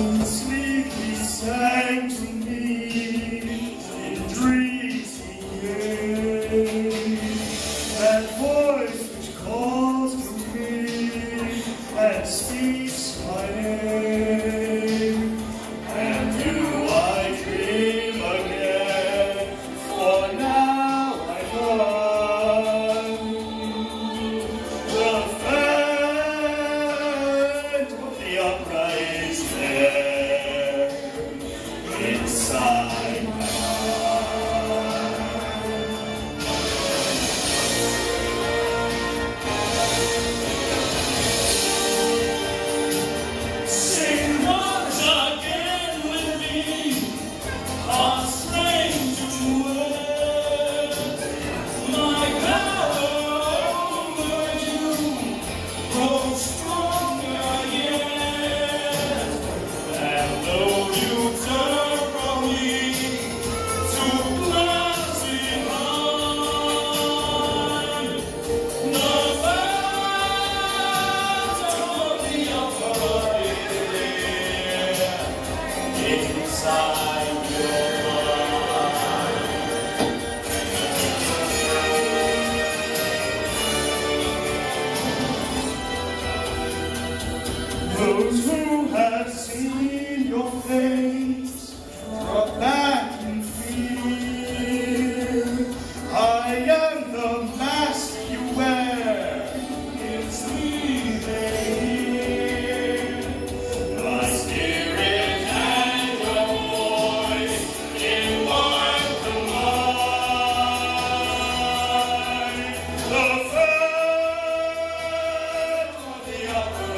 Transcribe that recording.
Sleepy sang to me in dreams he gave, that voice which calls to me and speaks my name. And do I dream again? For now I find the phantom of the upright there inside my mind. Sing once again with me, our strange word. My power over you grows stronger yet. And though you turn from me to glass behind, the phantom of the upright there inside your mind. Those who have seen your face draw back in fear. I am the mask you wear, it's me they hear. My spirit and your voice in one combine. The phantom of the upright